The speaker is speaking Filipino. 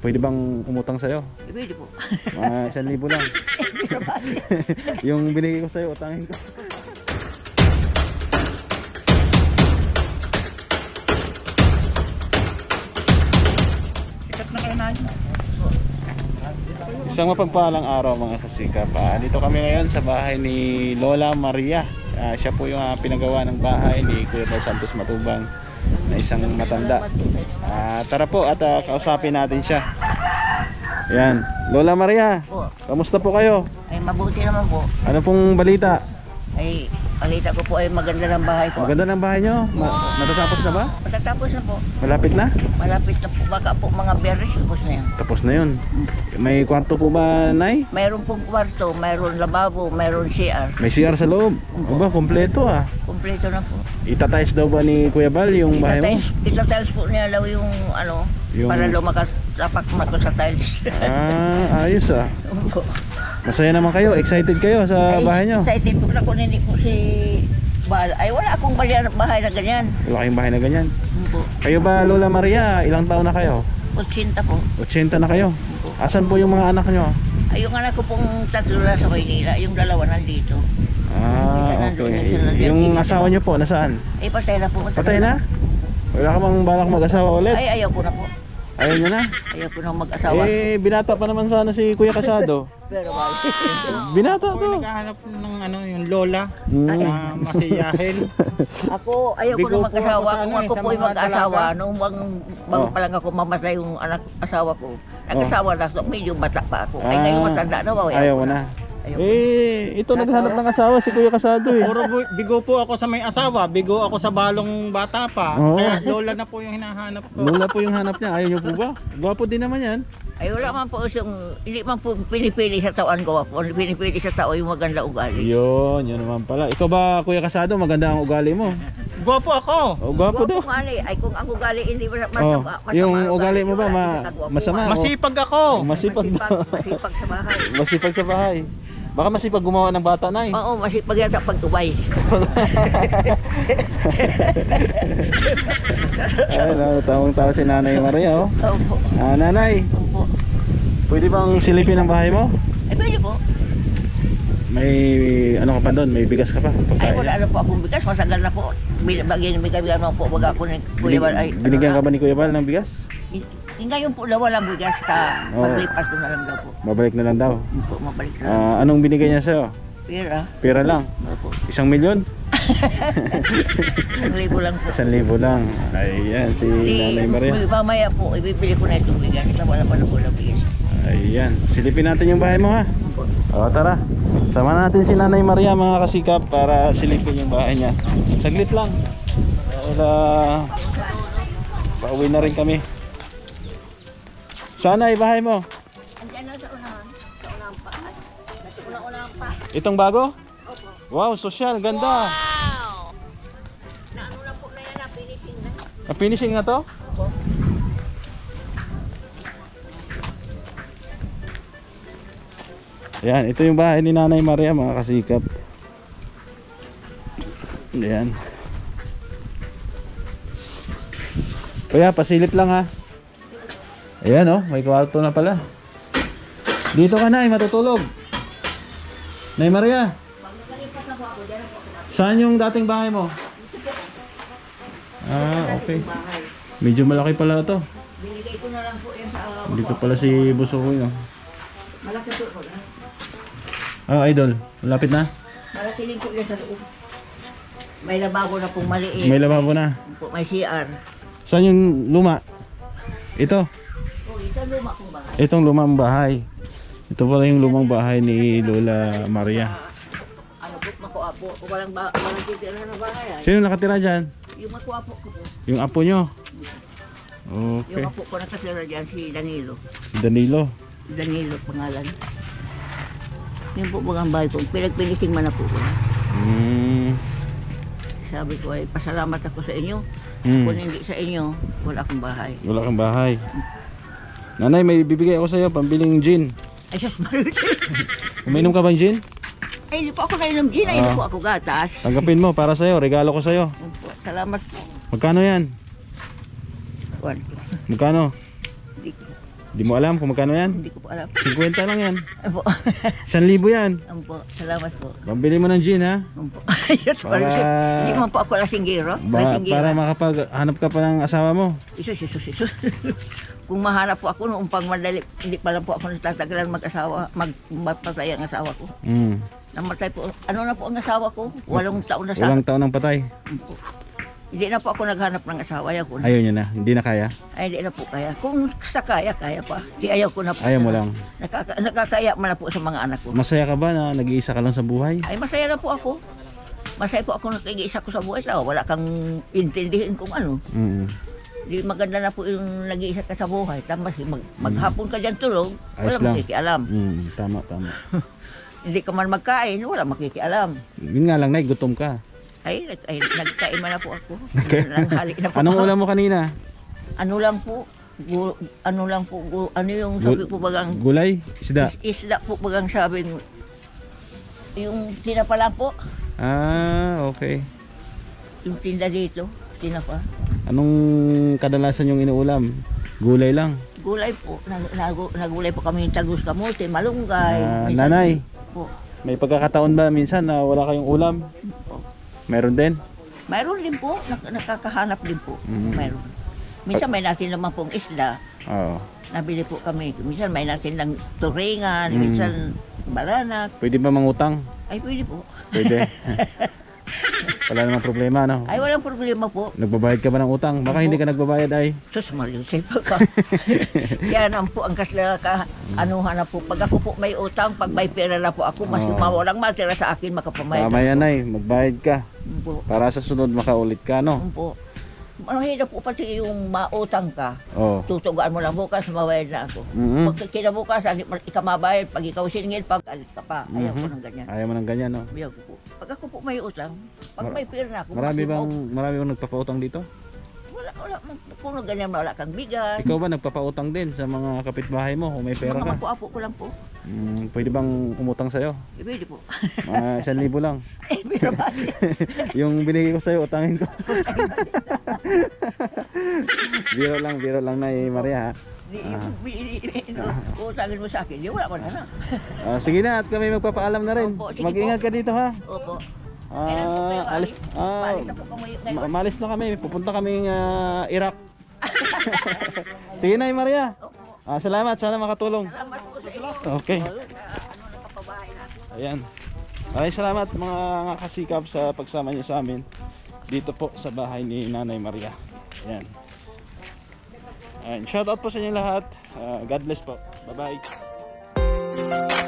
Pwede bang umutang sa'yo? Pwede po. 1,000 lang. Yung binigay ko sa'yo, utangin ko. Sikat na kayo na yun. Isang mapagpalang araw mga kasikap. Dito kami ngayon sa bahay ni Lola Maria. Siya po yung pinagawa ng bahay ni Kuya Bal Santos Matubang na isang matanda. Tara po at kausapin natin siya. Yan, Lola Maria, Po. kamusta po kayo? Ay, mabuti naman po. Ano pong balita? Ay, balita ko po ay maganda ng bahay ko. Maganda ng bahay nyo? Natatapos na ba? Matatapos na po. Malapit na? Malapit na po. Baka po mga berries, tapos na yan. Tapos na yun. May kwarto po ba, Nay? Mayroon pong kwarto, mayroon lababo, mayroon CR. May CR sa loob? Aba, kompleto Kompleto na po. Itatiles daw ba ni Kuya Bal yung bahay mo? Itatiles po niya daw yung ano, para lumakas tapak ko sa tiles. Ayos Masaya naman kayo, excited kayo sa bahay nyo? Excited po na kung hindi po si Bal. Ay, wala akong bahay na ganyan. Wala kayong bahay na ganyan? Po. Kayo ba, Lola Maria, ilang taon na kayo? 80 po. 80 na kayo? Asan po yung mga anak nyo? Ay, yung anak ko pong tatlo na sa Maynila, yung dalawa nandito. Okay. Yung asawa nyo po, nasaan? Ay, patay na po. Patay na? Wala ka bang balak mag-asawa ulit? Ay, ayaw ko na po. Ayaw nyo na? Ayaw ko na mag-asawa. Binata pa naman sana si Kuya Casado. Pero bali. Binata Ako to. naghahanap ng ano, yung lola. Masiyahin. Ako, ayaw ko Bigo na po mag-asawa. ako sa Kung ano, ako sa po ay mga mag-asawa, dalaga. nung bago pa lang ako mamatay yung asawa ko. Nag-asawa na, so medyo bata pa ako. Ay, ngayon matanda na, Ayaw mo na. Ayaw ko. Ito naghanap ng asawa si Kuya Casado Puro bigo po ako sa may asawa, bigo ako sa balong bata pa. Oo. Kaya lola na po yung hinahanap ko. Lola po yung hanap niya. Ayaw niyo po ba? Gwapo din naman yan. Ay, wala man po yung, hindi man po pinipili sa tawan ko ako. Pinipili sa tao yung maganda ugali. Yun naman pala. Ikaw ba, Kuya Casado, maganda ang ugali mo? Gwapo ako. Gwapo daw. Ugali. Ay, kung ang ugali hindi masama. Yung ugali mo ba masama? Masipag ako. Masipag Masipag sa bahay. Masipag sa bahay. Baka masipag gumawa ng bata, Nay. Oo, masipag yan sa pagtubay. Ay, tawang-tawa si Nanay Maria, Opo. Nanay, Opo. pwede bang silipin ang bahay mo? Ay, pwede po. May ano ka pa doon? May bigas ka pa? Ay, wala na po akong bigas. Masagal na po. Bagyan mo po. Baga ako ni Kuya Bal. Ay, Binigyan ka ba ni Kuya Bal ng bigas? Ngayon po na walang bigas ka. Maglipas ko na lang daw po. Babalik na lang daw. Po, mabalik na lang. Anong binigay niya sa'yo? Pera. Pera lang? Opo. 1,000,000? 1,000 lang po. 1,000 lang. Ayan, si Nanay Maria. Mamaya po, ibibili ko na itong bigas. Wala pa na po lang bigas. Ayan, silipin natin yung bahay mo, ha? Opo. Tara. Sama natin si Nanay Maria, mga kasikap, para silipin yung bahay niya. Saglit lang. Pauwi na rin kami. Sana ay bahay mo. Andiyan na sa unahan. Sa unahan pa. Sa unahan pa. Itong bago? Opo. Wow, sosyal, ganda. Naano na po na yan, finishing na. Finishing na to? Opo. Ayan, ito yung bahay ni Nanay Maria, mga kasikap. Ayan. Kuya, pasilip lang, ha. Ayan, may kwarto na pala. Dito ka, Nay, matutulog. Nay Maria, saan yung dating bahay mo? Okay. Medyo malaki pala ito. Binigay ko na lang po yan sa Dito pala si Busokoy, no? malaki po na. Idol, malapit na? Malaki din po yan sa loob. May lababo na pong maliit. May lababo na. May CR. Saan yung luma? Ito. Oh, isang luma kong bahay. Itong lumang bahay. Ito pala yung lumang bahay ni Lola Maria. Ano po, makuapo. Walang titira na bahay. Sino nakatira dyan? Yung makuapo ko po. Yung apo nyo? Yung Okay. apo ko nakatira dyan, si Danilo. Si Danilo. Danilo pangalan. Yung po bagang bahay ko. Pinagpilising man ako ko. Sabi ko ay pasalamat ako sa inyo. Kung hindi sa inyo, wala akong bahay. Wala kang bahay. Nanay, may bibigay ako sa'yo, pambiling gin. Ay, sus, marutin. Uminom ka bang gin? Ay, hindi po ako nainom gin. Ay, hindi po ako gatas. Tanggapin mo, para sa'yo, regalo ko sa'yo. Yun po, salamat po. Magkano yan? Juan. Magkano? Di mo alam kung magkano yan? Hindi ko po alam. 50 lang yan. Opo. 1,000 yan. Opo. Salamat po. Pambili mo ng gin ha. Opo. Yes, Para- Hindi man po ako lasinggero. Para makapaghanap ka pa ng asawa mo. Isus. Kung mahanap po ako noong pang madali, hindi pa lang po ako natatagalan mag-asawa, magpatay ang asawa ko. Namatay po. Ano na po ang asawa ko? 8 taon na sa. Walang taon ng patay. Opo. Hindi na po ako naghanap ng asawa. Ayaw ko na. Ayaw niya na. Hindi na kaya. Ay, hindi na po kaya. Kung sa kaya pa. Di ayaw ko na po. Ayaw mo lang. Nakakaya man na po sa mga anak ko. Masaya ka ba na nag-iisa ka lang sa buhay? Ay, masaya na po ako. Masaya po ako nag-iisa ko sa buhay. So, wala kang intindihin kung ano. Di maganda na po yung nag-iisa ka sa buhay. Tapos maghapon ka dyan tulog, Ayos wala lang. makikialam. Tama. Hindi ka man magkain, wala makikialam. Yun nga lang, Nay, gutom ka. Ay, nagkain man na po ako. Nanghali na po Anong ako. ulam mo kanina? Ano lang po, ano yung sabi po bagang, Gulay? Isda? isda po bagang sabing, yung tinapa lang po, Okay. yung tinda dito, tinapa. Anong kadalasan yung inuulam? Gulay lang. Gulay po, nagulay po kami yung talbos kamote, malunggay. minsan Nanay, Po. may pagkakataon ba minsan na wala kayong ulam? Po. Meron din? Mayroon din po, nakakahanap din po. Mayroon. Minsan may natin naman pong isda. Oo. Nabili po kami. Minsan may natin ng turingan, minsan balanak. Pwede ba mangutang? Ay, pwede po. Pwede. Wala namang problema, no? Ay, walang problema po. Nagbabayad ka ba ng utang? Baka hindi ka nagbabayad ay. Sus, Mariusip ka. Yan ang po ang anuhan na po. Pag ako po may utang, pag may pera na po ako, mas mawalang matira sa akin, makapamayad. Tama yan ay, magbayad ka. Po. Para sa sunod makaulit ka, no? Po. Mahirap po pati yung mautang ka. Oo. Tutugaan mo lang bukas, mabayad na ako. Pag kinabukasan, ikaw mabayad, pag ikaw siningil, pag alit ka pa. Ayaw ko ng ganyan. Ayaw mo ng ganyan, no? Ayaw ko po. Pag ako po may utang, pag may pera na ako, Marami mas- bang nagpapautang dito? Wala. Kung ganyan, wala kang bigas. Ikaw ba nagpapautang din sa mga kapitbahay mo kung may pera Mga ka? mapo-apo ko lang po. Pwede bang umutang sa'yo? Pwede po. 1,000 lang. Eh, pero ba? Yung binigay ko sa'yo, utangin ko. biro lang na Maria, ha? Utangin mo sa akin, di wala ko na. Sige na, at kami magpapaalam na rin. Opo, sige Mag-ingat ka dito, ha? Opo. Maalis na kami. Pupunta kaming Iraq. Sige na, Maria. Salamat, sana makatulong. Salamat po sa iyo. Okay. Ano nakapabahay na. Ayan. Maraming salamat mga kasikap sa pagsama niyo sa amin dito po sa bahay ni Nanay Maria. Ayan. Shout out po sa inyo lahat. God bless po. Bye bye.